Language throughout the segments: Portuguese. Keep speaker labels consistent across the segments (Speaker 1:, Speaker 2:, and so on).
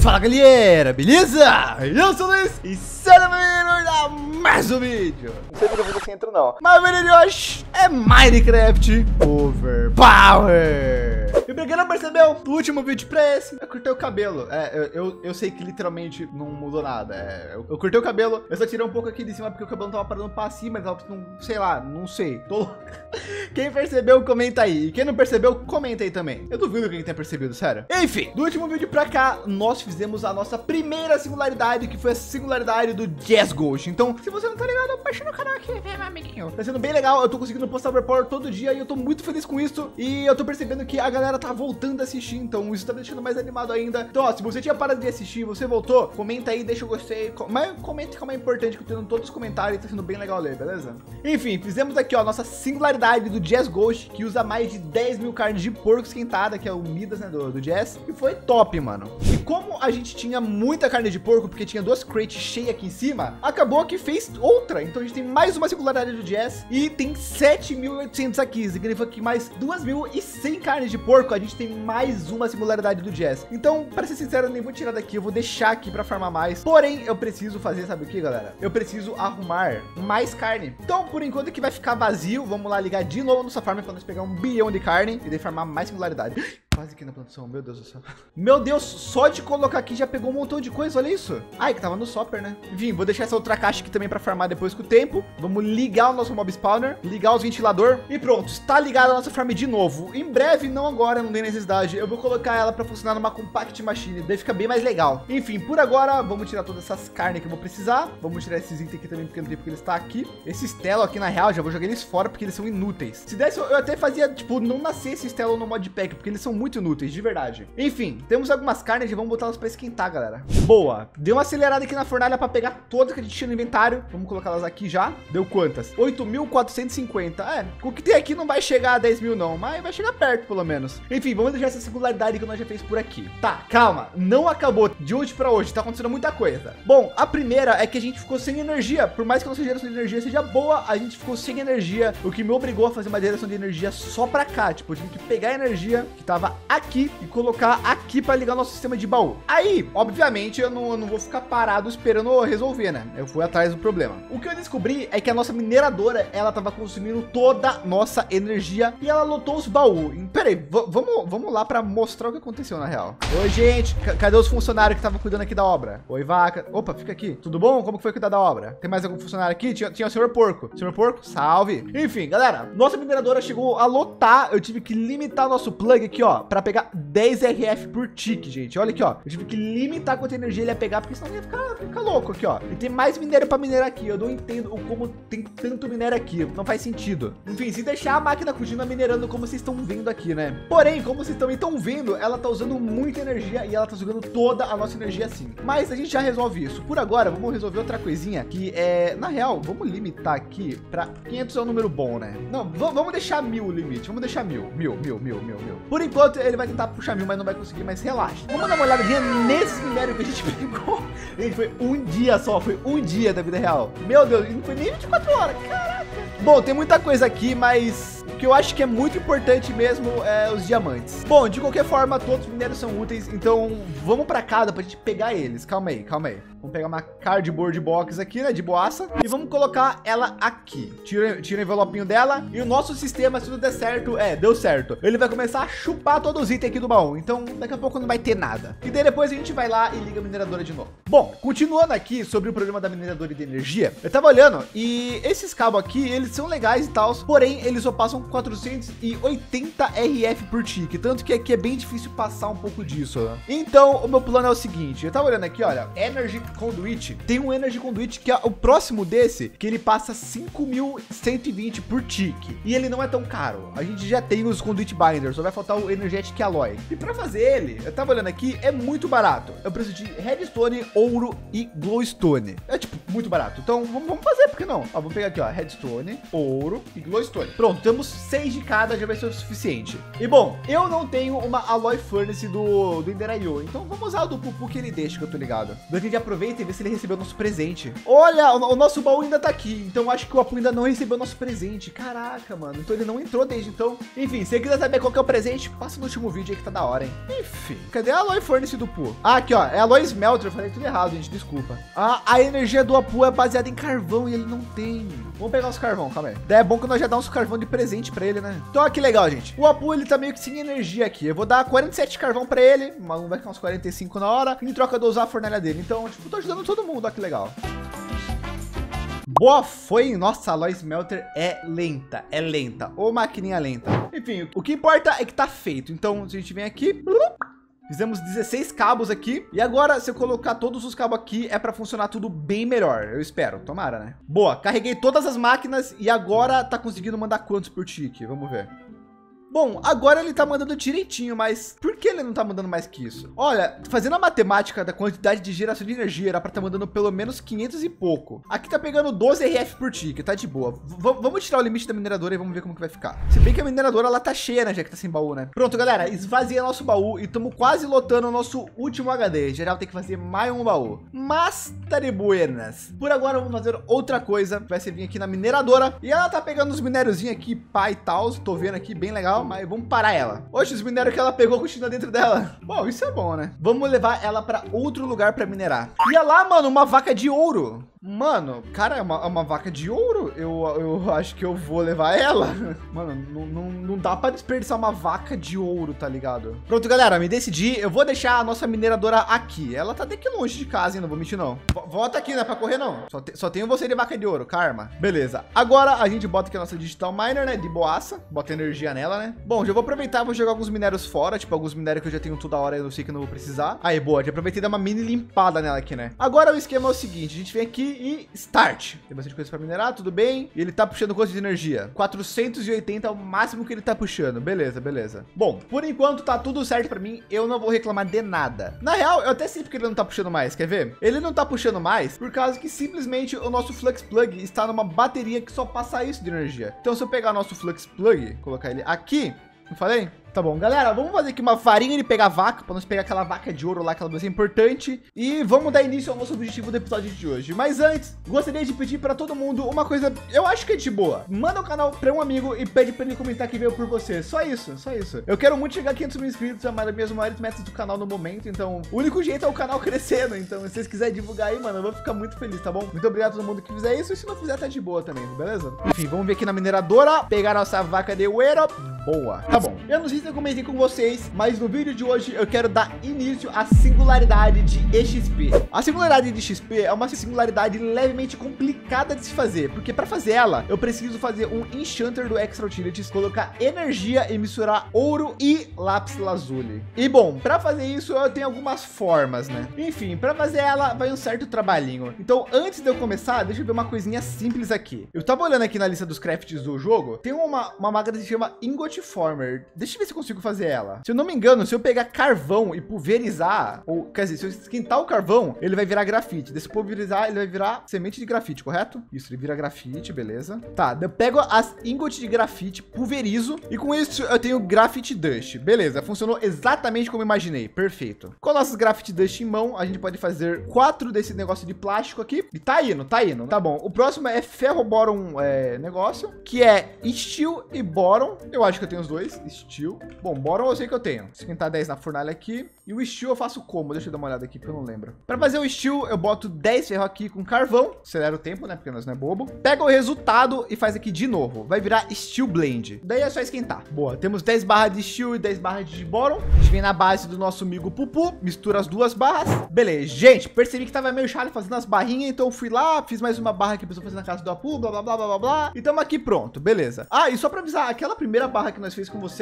Speaker 1: Fala galera, beleza? Eu sou o Luiz e seja bem-vindo a mais um vídeo. Não sei se eu vou assim entro não, mas o vídeo de hoje é Minecraft Overpower. E pra quem não percebeu, do último vídeo pra esse, eu cortei o cabelo. Eu sei que literalmente não mudou nada. Eu cortei o cabelo, eu só tirei um pouco aqui de cima porque o cabelo não tava parando pra cima, mas não, sei lá, não sei. Tô louco. Quem percebeu, comenta aí. E quem não percebeu, comenta aí também. Eu duvido que quem tenha percebido, sério. Enfim, do último vídeo pra cá, nós fizemos a nossa primeira singularidade, que foi a singularidade do Jazz Ghost. Então, se você não tá ligado, baixa no canal aqui, vem, meu amiguinho. Tá sendo bem legal, eu tô conseguindo postar Overpower todo dia e eu tô muito feliz com isso. E eu tô percebendo que a galera tá voltando a assistir, então isso tá me deixando mais animado ainda. Então, ó, se você tinha parado de assistir, você voltou, comenta aí, deixa o gostei. Mas comente como é importante, que eu tô tendo todos os comentários e tá sendo bem legal ler, beleza? Enfim, fizemos aqui, ó, nossa singularidade do Jazz Ghost, que usa mais de 10 mil carnes de porco esquentada, que é o Midas, né, do Jazz. E foi top, mano. E como a gente tinha muita carne de porco, porque tinha duas crates cheias aqui em cima, acabou que fez outra. Então a gente tem mais uma singularidade do Jazz e tem 7.800 aqui. Significa que mais 2.100 carnes de porco, a gente tem mais uma singularidade do Jazz. Então, para ser sincero, eu nem vou tirar daqui, eu vou deixar aqui para farmar mais. Porém, eu preciso fazer, sabe o que, galera? Eu preciso arrumar mais carne. Então, por enquanto que vai ficar vazio, vamos lá ligar de novo nossa farm para nós pegar 1 bilhão de carne e daí farmar mais singularidade. Quase aqui na produção, meu Deus do céu. Meu Deus, só de colocar aqui já pegou um montão de coisa, olha isso. Ai, que tava no Sopper, né? Enfim, vou deixar essa outra caixa aqui também pra farmar depois com o tempo. Vamos ligar o nosso mob spawner, ligar os ventilador e pronto, está ligada a nossa farm de novo. Em breve, não agora, não tem necessidade, eu vou colocar ela pra funcionar numa compact machine, daí fica bem mais legal. Enfim, por agora, vamos tirar todas essas carnes que eu vou precisar. Vamos tirar esses itens aqui também, porque não tem porque ele está aqui. Esse Stelo aqui, na real, já vou jogar eles fora, porque eles são inúteis. Se desse, eu até fazia, tipo, não nascer esse Stelo no modpack, porque eles são muito inúteis, de verdade. Enfim, temos algumas carnes e vamos botar elas para esquentar, galera. Boa. Deu uma acelerada aqui na fornalha para pegar todas que a gente tinha no inventário. Vamos colocar elas aqui já. Deu quantas? 8.450. O que tem aqui não vai chegar a 10 mil não, mas vai chegar perto pelo menos. Enfim, vamos deixar essa singularidade que nós já fez por aqui. Tá, calma. Não acabou de hoje para hoje. Tá acontecendo muita coisa. Bom, a primeira é que a gente ficou sem energia. Por mais que a nossa geração de energia seja boa, a gente ficou sem energia, o que me obrigou a fazer uma geração de energia só para cá. Tipo, eu tive que pegar a energia que tava aqui e colocar aqui para ligar o nosso sistema de baú. Aí, obviamente, eu não vou ficar parado esperando resolver, né? Eu fui atrás do problema. O que eu descobri é que a nossa mineradora, ela tava consumindo toda a nossa energia e ela lotou os baús. Pera aí, vamos lá para mostrar o que aconteceu na real. Oi, gente, cadê os funcionários que estavam cuidando aqui da obra? Oi, vaca. Opa, fica aqui. Tudo bom? Como que foi cuidar da obra? Tem mais algum funcionário aqui? Tinha o senhor porco. Senhor porco, salve. Enfim, galera, nossa mineradora chegou a lotar. Eu tive que limitar nosso plug aqui, ó, para pegar 10 RF por tick, gente. Olha aqui, ó. Eu tive que limitar quanta energia ele ia pegar, porque senão ele ia ficar louco aqui, ó. E tem mais minério para minerar aqui. Eu não entendo como tem tanto minério aqui. Não faz sentido. Enfim, se deixar a máquina continua minerando como vocês estão vendo aqui, né? Porém, como vocês também estão vendo, ela tá usando muita energia e ela tá jogando toda a nossa energia assim. Mas a gente já resolve isso. Por agora, vamos resolver outra coisinha que é, na real, vamos limitar aqui para 500 é um número bom, né? Não, vamos deixar 1000 o limite. Vamos deixar 1000. Por enquanto, ele vai tentar puxar 1000, mas não vai conseguir, mas relaxa. Vamos dar uma olhadinha nesse minério que a gente pegou. Gente, foi um dia só, foi um dia da vida real. Meu Deus, não foi nem 24 horas, caraca. Bom, tem muita coisa aqui, mas o que eu acho que é muito importante mesmo é os diamantes. Bom, de qualquer forma, todos os minérios são úteis, então vamos pra casa pra gente pegar eles. Calma aí. Vamos pegar uma cardboard box aqui, né, de boaça, e vamos colocar ela aqui. Tira o envelopinho dela e o nosso sistema, se tudo der certo, deu certo. Ele vai começar a chupar todos os itens aqui do baú, então daqui a pouco não vai ter nada. E daí depois a gente vai lá e liga a mineradora de novo. Bom, continuando aqui sobre o problema da mineradora de energia, eu tava olhando e esses cabos aqui, eles são legais e tal, porém eles só passam 480 RF por tick, tanto que aqui é bem difícil passar um pouco disso, né? Então o meu plano é o seguinte, eu tava olhando aqui, olha, Energy Conduit, tem um Energy Conduit que é o próximo desse, que ele passa 5.120 por tick, e ele não é tão caro. A gente já tem os Conduit Binders, só vai faltar o Energetic Alloy. E para fazer ele, eu tava olhando aqui, é muito barato. Eu preciso de Redstone, ouro e Glowstone. É tipo muito barato. Então vamos fazer, por que não? Ó, vamos pegar aqui, ó, Redstone, ouro e Glowstone. Pronto, temos 6 de cada já vai ser o suficiente. E bom, eu não tenho uma Alloy Furnace do Inderayo, então vamos usar o do Pupu que ele deixa, que eu tô ligado. Daí a gente aproveita e vê se ele recebeu o nosso presente. Olha, o nosso baú ainda tá aqui, então acho que o Apu ainda não recebeu o nosso presente. Caraca, mano, então ele não entrou desde então. Enfim, se você quiser saber qual que é o presente, passa no último vídeo aí que tá da hora, hein? Enfim, cadê a Alloy Furnace do Pu? Ah, aqui ó, é a Alloy Smelter, eu falei tudo errado, gente, desculpa. A energia do Apu é baseada em carvão e ele não tem. Vamos pegar os carvão, calma aí. Daí é bom que nós já dá uns carvão de presente pra ele, né? Então, ó, que legal, gente. O Apu, ele tá meio que sem energia aqui. Eu vou dar 47 carvão pra ele, mas vai ficar uns 45 na hora, em troca de usar a fornalha dele. Então, tipo, tô ajudando todo mundo, ó, que legal. Boa, foi. Nossa, a Alloy Smelter é lenta. Ô, maquininha lenta. Enfim, o que importa é que tá feito. Então, se a gente vem aqui... Fizemos 16 cabos aqui. E agora, se eu colocar todos os cabos aqui, é para funcionar tudo bem melhor. Eu espero. Tomara, né? Boa. Carreguei todas as máquinas e agora tá conseguindo mandar quantos por tique? Vamos ver. Bom, agora ele tá mandando direitinho, mas por que ele não tá mandando mais que isso? Olha, fazendo a matemática da quantidade de geração de energia, era para tá mandando pelo menos 500 e pouco. Aqui tá pegando 12 RF por tique, tá de boa. Vamos tirar o limite da mineradora e vamos ver como que vai ficar. Se bem que a mineradora, ela tá cheia, né, já que tá sem baú, né? Pronto, galera, esvaziei nosso baú e estamos quase lotando o nosso último HD. Já vou ter que fazer mais um baú. Mas tá de buenas. Por agora, vamos fazer outra coisa. Vai ser vir aqui na mineradora e ela tá pegando os minériozinhos aqui, pá e tal. Tô vendo aqui, bem legal. Mas vamos parar ela. Hoje os minérios que ela pegou continua dentro dela. Bom, isso é bom, né? Vamos levar ela para outro lugar para minerar. E olha lá, mano, uma vaca de ouro. Mano, cara, é uma vaca de ouro. Eu acho que eu vou levar ela. Mano, não dá para desperdiçar uma vaca de ouro, tá ligado? Pronto, galera, me decidi. Eu vou deixar a nossa mineradora aqui. Ela tá até que longe de casa, hein? Não vou mentir, não. Volta aqui, não é pra correr, não. Só tenho você de vaca de ouro, karma. Beleza. Agora a gente bota aqui a nossa Digital Miner, né? De boaça. Bota energia nela, né? Bom, já vou aproveitar e vou jogar alguns minérios fora. Tipo, alguns minérios que eu já tenho toda hora. Eu sei que eu não vou precisar. Aí, boa. Já aproveitei e dar uma mini limpada nela aqui, né? Agora o esquema é o seguinte. A gente vem aqui e start. Tem bastante coisa para minerar, tudo bem. E ele tá puxando quanto de energia? 480 é o máximo que ele tá puxando. Beleza, beleza. Bom, por enquanto tá tudo certo para mim. Eu não vou reclamar de nada. Na real, eu até sei porque ele não tá puxando mais. Quer ver? Ele não tá puxando mais por causa que simplesmente o nosso Flux Plug está numa bateria que só passa isso de energia. Então, se eu pegar nosso Flux Plug, colocar ele aqui, não falei? Tá bom, galera, vamos fazer aqui uma farinha de pegar vaca, para nós pegar aquela vaca de ouro lá, que ela vai ser importante. E vamos dar início ao nosso objetivo do episódio de hoje. Mas antes, gostaria de pedir para todo mundo uma coisa, eu acho que é de boa. Manda o canal para um amigo e pede para ele comentar que veio por você. Só isso, só isso. Eu quero muito chegar a 500 mil inscritos, é uma das minhas maiores metas do canal no momento. Então, o único jeito é o canal crescendo. Então, se vocês quiserem divulgar aí, mano, eu vou ficar muito feliz, tá bom? Muito obrigado a todo mundo que fizer isso. E se não fizer, tá de boa também, beleza? Enfim, vamos ver aqui na mineradora, pegar nossa vaca de ouro. Boa. Tá bom. Eu não sei se eu comentei com vocês, mas no vídeo de hoje eu quero dar início à singularidade de EXP. A singularidade de XP é uma singularidade levemente complicada de se fazer, porque para fazer ela, eu preciso fazer um Enchanter do Extra Utilities, colocar energia e misturar ouro e lápis lazuli. E bom, para fazer isso eu tenho algumas formas, né? Enfim, para fazer ela vai um certo trabalhinho. Então, antes de eu começar, deixa eu ver uma coisinha simples aqui. Eu tava olhando aqui na lista dos crafts do jogo, tem uma máquina que se chama Ingot Former. Deixa eu ver se eu consigo fazer ela. Se eu não me engano, se eu pegar carvão e pulverizar, ou quer dizer, se eu esquentar o carvão, ele vai virar grafite. Se eu pulverizar, ele vai virar semente de grafite, correto? Isso, ele vira grafite, beleza. Tá, eu pego as ingots de grafite, pulverizo e com isso eu tenho grafite dust. Beleza, funcionou exatamente como eu imaginei. Perfeito. Com nossos grafite dust em mão, a gente pode fazer 4 desse negócio de plástico aqui. E tá indo, tá indo. Tá bom. O próximo é ferro boron negócio, que é steel e boron. Eu acho que eu tenho os dois. Steel. Bom, boron eu sei que eu tenho. Esquentar 10 na fornalha aqui. E o steel eu faço como? Deixa eu dar uma olhada aqui, porque eu não lembro. Para fazer o steel, eu boto 10 ferro aqui com carvão. Acelera o tempo, né? Porque nós não é bobo. Pega o resultado e faz aqui de novo. Vai virar steel blend. Daí é só esquentar. Boa. Temos 10 barras de steel e 10 barras de boron. A gente vem na base do nosso amigo Pupu. Mistura as duas barras. Beleza. Gente, percebi que tava meio chato fazendo as barrinhas. Então eu fui lá, fiz mais uma barra que a pessoa fez na casa do Apu. Blá, blá, blá, blá, blá, blá. E tamo aqui pronto. Beleza. Ah, e só para avisar, aquela primeira barra que nós fez com vocês, ela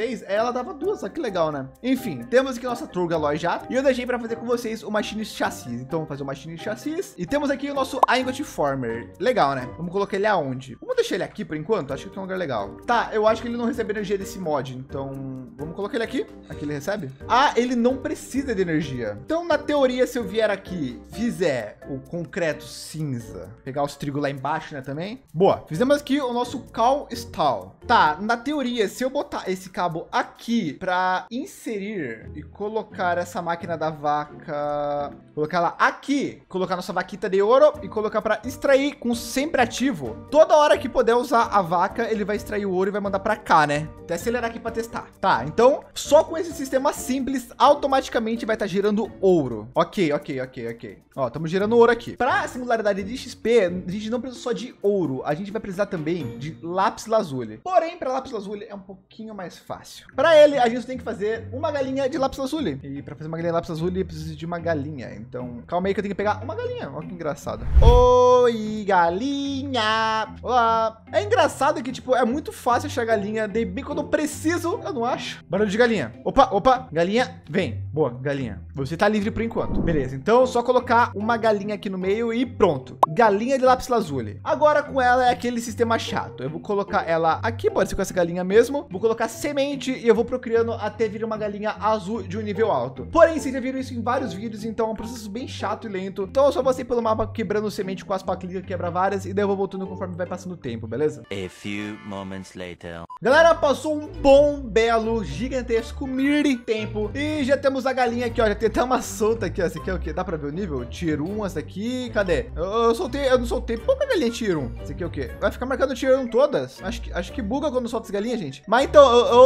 Speaker 1: ela dava duas, olha que legal, né? Enfim, temos aqui nossa Turga Loja e eu deixei para fazer com vocês o Machine Chassis. Então, vamos fazer o Machine Chassis. E temos aqui o nosso Ingot Former. Legal, né? Vamos colocar ele aonde? Vamos deixar ele aqui por enquanto? Acho que é um lugar legal. Tá, eu acho que ele não recebe energia desse mod. Então, vamos colocar ele aqui. Aqui ele recebe. Ah, ele não precisa de energia. Então, na teoria, se eu vier aqui, fizer o concreto cinza, pegar os trigo lá embaixo, né, também. Boa. Fizemos aqui o nosso Cow Stall. Tá, na teoria, se eu botar esse cabo aqui para inserir e colocar essa máquina da vaca, colocar ela aqui, colocar nossa vaquita de ouro e colocar para extrair com sempre ativo. Toda hora que puder usar a vaca, ele vai extrair o ouro e vai mandar para cá, né? Até acelerar aqui para testar. Tá, então só com esse sistema simples, automaticamente vai estar gerando ouro. Ok. Ó, estamos gerando ouro aqui. Para singularidade de XP, a gente não precisa só de ouro, a gente vai precisar também de lápis lazuli. Porém, para lápis lazuli é um pouquinho mais fácil. Para ele, a gente tem que fazer uma galinha de lápis lazuli. E para fazer uma galinha de lápis lazuli, precisa de uma galinha. Então, calma aí que eu tenho que pegar uma galinha. Olha que engraçado. Oi, galinha. Olá. É engraçado que, tipo, é muito fácil achar galinha. De bem quando eu preciso, eu não acho. Barulho de galinha. Opa. Galinha, vem. Boa, galinha. Você tá livre por enquanto. Beleza, então só colocar uma galinha aqui no meio e pronto. Galinha de lápis lazuli. Agora com ela é aquele sistema chato. Eu vou colocar ela aqui, pode ser com essa galinha mesmo. Vou colocar semente e eu vou procriando até vir uma galinha azul de um nível alto. Porém, vocês já viram isso em vários vídeos, então é um processo bem chato e lento. Então eu só vou sair pelo mapa quebrando semente com as paclinhas, quebra várias e daí eu vou voltando conforme vai passando o tempo, beleza?
Speaker 2: A few moments later.
Speaker 1: Galera, passou um bom, belo, gigantesco tempo e já temos a galinha aqui, ó. Já tem até uma solta aqui, ó. Essa aqui é o que? Dá pra ver o nível? Tier 1, essa aqui, cadê? Eu não soltei pouca galinha Tier 1. Esse aqui é o que? Vai ficar marcando Tier 1 todas? Acho que buga quando solta as galinhas, gente. Mas então,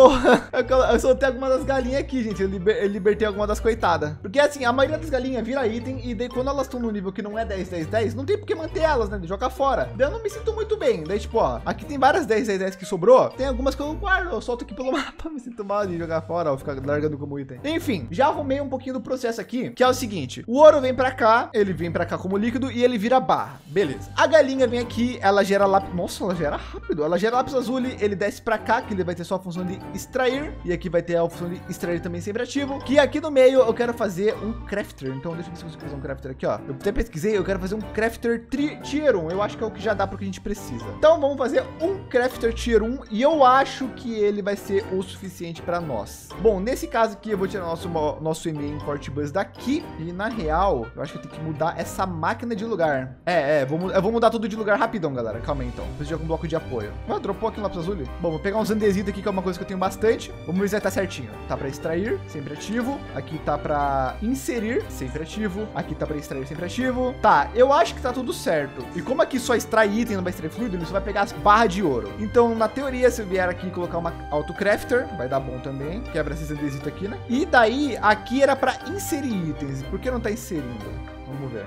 Speaker 1: eu soltei algumas das galinhas aqui, gente. Eu libertei algumas das coitadas. Porque assim, a maioria das galinhas vira item e daí quando elas estão no nível que não é 10, não tem por que manter elas, né? Jogar fora. Daí eu não me sinto muito bem. Daí, tipo, ó, aqui tem várias 10 que sobrou. Tem algumas que eu não guardo. Eu solto aqui pelo mapa. Me sinto mal de jogar fora, ó. Ficar largando como item. Enfim, já arrumei um pouquinho do processo aqui, que é o seguinte. O ouro vem pra cá, ele vem pra cá como líquido e ele vira barra. Beleza. A galinha vem aqui, ela gera lápis. Nossa, ela gera rápido. Ela gera lápis lazuli, ele desce pra cá, que ele vai ter só a função de extrair. E aqui vai ter a função de extrair também sempre ativo. Que aqui no meio eu quero fazer um crafter. Então deixa eu ver se eu consigo fazer um crafter aqui, ó. Eu até pesquisei, eu quero fazer um crafter tier 1. Eu acho que é o que já dá pro que a gente precisa. Então vamos fazer um crafter tier 1 e eu acho que ele vai ser o suficiente pra nós. Bom, nesse caso aqui eu vou tirar nosso MA Import Bus daqui. E na real, eu acho que eu tenho que mudar essa máquina de lugar. Eu vou mudar tudo de lugar rapidão, galera. Calma aí, então. Preciso de algum bloco de apoio. Dropou aqui no lápis azul. Bom, vou pegar uns andesitos aqui, que é uma coisa que eu tenho bastante. Vamos ver se vai estar certinho. Tá pra extrair, sempre ativo. Aqui tá pra inserir, sempre ativo. Aqui tá pra extrair, sempre ativo. Tá, eu acho que tá tudo certo. E como aqui só extrai item, não vai extrair fluido, ele só vai pegar as barras de ouro. Então, na teoria, se eu vier aqui e colocar uma autocrafter, vai dar bom também. Quebra esses andesitos aqui, né? E daí, aqui era pra inserir itens. Por que não tá inserindo? Vamos ver.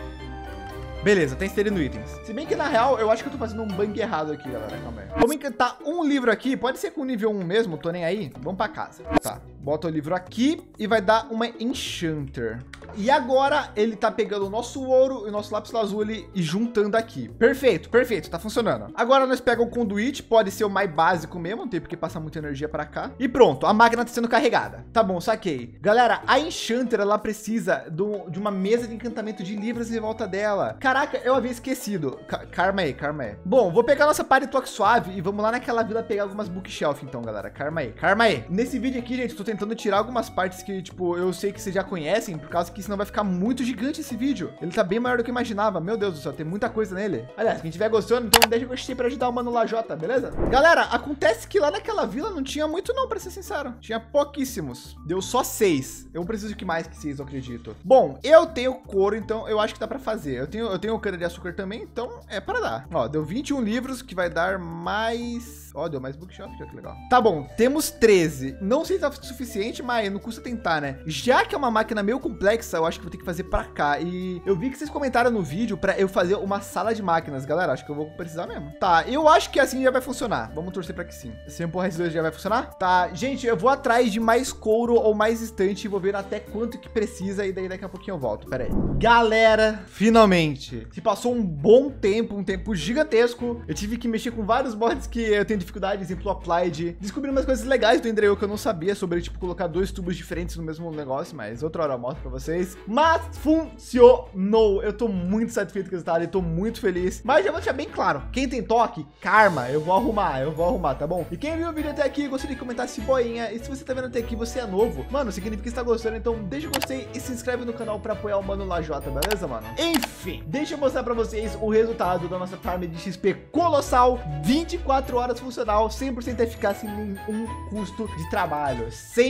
Speaker 1: Beleza, tá inserindo itens. Se bem que na real, eu acho que eu tô fazendo um bang errado aqui, galera. Calma aí. Vamos encantar um livro aqui. Pode ser com nível 1 mesmo, tô nem aí. Vamos pra casa. Tá, bota o livro aqui e vai dar uma enchanter. E agora ele tá pegando o nosso ouro e o nosso lápis lazuli e juntando aqui. Perfeito, tá funcionando. Agora nós pegamos o conduit, pode ser o mais básico mesmo, não tem porque passar muita energia para cá. E pronto, a máquina tá sendo carregada. Tá bom, saquei. Galera, a enchanter, ela precisa de uma mesa de encantamento de livros em volta dela. Caraca, eu havia esquecido. Calma aí. Bom, vou pegar nossa Paritoque suave e vamos lá naquela vila pegar algumas bookshelf então, galera. Calma aí. Nesse vídeo aqui, gente, tô tentando tirar algumas partes que, tipo, eu sei que vocês já conhecem, por causa que senão vai ficar muito gigante esse vídeo. Ele tá bem maior do que eu imaginava. Meu Deus do céu, tem muita coisa nele. Aliás, quem tiver gostando, então deixa o gostei pra ajudar o mano Lajota, beleza? Galera, acontece que lá naquela vila não tinha muito não, pra ser sincero. Tinha pouquíssimos. Deu só 6. Eu preciso de que mais que 6, eu acredito. Bom, eu tenho couro, então eu acho que dá pra fazer. Eu tenho cana de açúcar também, então é pra dar. Ó, deu 21 livros, que vai dar mais... Ó, deu mais bookshelf, que legal. Tá bom, temos 13. Não sei se tá suficiente suficiente, mas não custa tentar, né? Já que é uma máquina meio complexa, eu acho que vou ter que fazer pra cá. E eu vi que vocês comentaram no vídeo pra eu fazer uma sala de máquinas. Galera, acho que eu vou precisar mesmo. Tá, eu acho que assim já vai funcionar. Vamos torcer pra que sim. Se eu empurrar esses dois já vai funcionar? Tá, gente, eu vou atrás de mais couro ou mais estante e vou ver até quanto que precisa. E daí daqui a pouquinho eu volto. Pera aí. Galera, finalmente. Se passou um bom tempo, um tempo gigantesco. Eu tive que mexer com vários mods que eu tenho dificuldade, exemplo, o Applied. Descobri umas coisas legais do Endereo que eu não sabia sobre, tipo, colocar 2 tubos diferentes no mesmo negócio, mas outra hora eu mostro pra vocês. Mas funcionou. Eu tô muito satisfeito com o resultado e tô muito feliz. Mas já vou deixar bem claro, quem tem toque, karma, eu vou arrumar, tá bom? E quem viu o vídeo até aqui, gostaria de comentar esse boinha. E se você tá vendo até aqui, você é novo, mano, significa que está gostando, então deixa o gostei e se inscreve no canal pra apoiar o Mano Lajota, beleza, mano? Enfim, deixa eu mostrar pra vocês o resultado da nossa farm de XP colossal, 24 horas funcional, 100% eficaz sem nenhum custo de trabalho,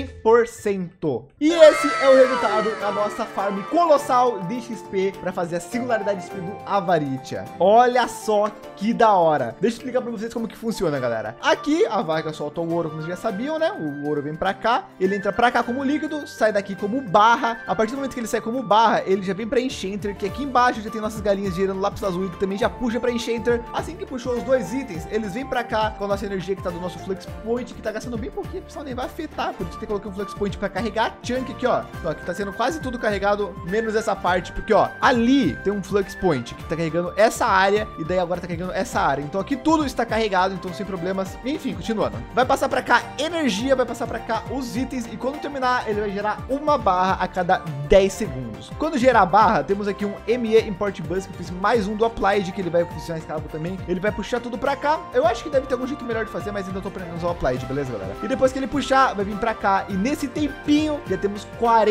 Speaker 1: 100%. E esse é o resultado da nossa farm colossal de XP para fazer a singularidade de XP do Avaritia. Olha só que da hora. Deixa eu explicar para vocês como que funciona, galera. Aqui a vaca solta o ouro, como vocês já sabiam, né? O ouro vem para cá, ele entra para cá como líquido, sai daqui como barra. A partir do momento que ele sai como barra, ele já vem para Enchanter, que aqui embaixo já tem nossas galinhas girando lápis azul, que também já puxa para Enchanter. Assim que puxou os dois itens, eles vêm para cá com a nossa energia que tá do nosso Flux Point, que tá gastando bem pouquinho, pessoal, nem vai afetar, por isso tem que colocar um Flux Point para carregar a chunk aqui, ó. Então, aqui tá sendo quase tudo carregado, menos essa parte, porque, ó, ali tem um Flux Point que tá carregando essa área, e daí agora tá carregando essa área. Então aqui tudo está carregado, então sem problemas. Enfim, continuando. Vai passar para cá energia, vai passar para cá os itens, e quando terminar, ele vai gerar uma barra a cada 10 segundos. Quando gerar a barra, temos aqui um ME Import Bus, que eu fiz mais um do Applied, que ele vai funcionar escravo também. Ele vai puxar tudo para cá. Eu acho que deve ter algum jeito melhor de fazer, mas ainda tô aprendendo a usar o Applied, beleza, galera? E depois que ele puxar, vai vir para cá, e nesse tempinho, já temos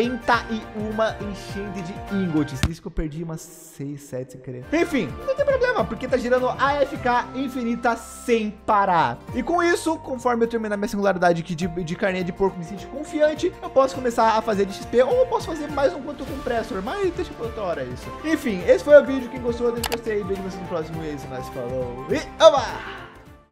Speaker 1: 41 Enchanted Ingots. Isso que eu perdi umas 6, 7 sem querer. Enfim, não tem problema, porque tá girando AFK infinita sem parar. E com isso, conforme eu terminar minha singularidade aqui de carninha de porco, me sentir confiante, eu posso começar a fazer de XP, ou eu posso fazer mais um quanto compressor, mas deixa pra outra hora isso. Enfim, esse foi o vídeo. Quem gostou, deixa o gostei. Vejo vocês no próximo. Esse nós falou. E oba!